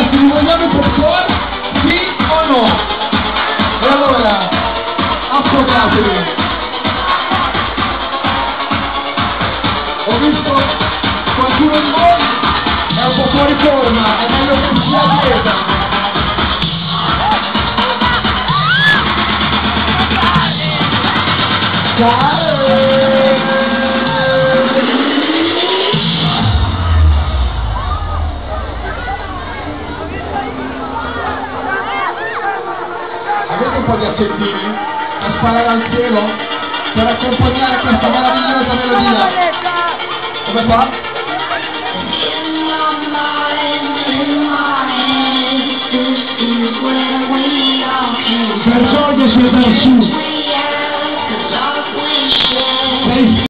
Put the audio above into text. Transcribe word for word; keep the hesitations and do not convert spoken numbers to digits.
ragazzi, vi vogliamo i popcorn? Sì o no? E allora, affogatevi. Ho visto qualcuno di voi è un po' fuori forma, è meglio che sia a dieta. Avete un po' di accendini da sparare al cielo per accompagnare questa meravigliosa melodia? Come fa? Perciò io sono su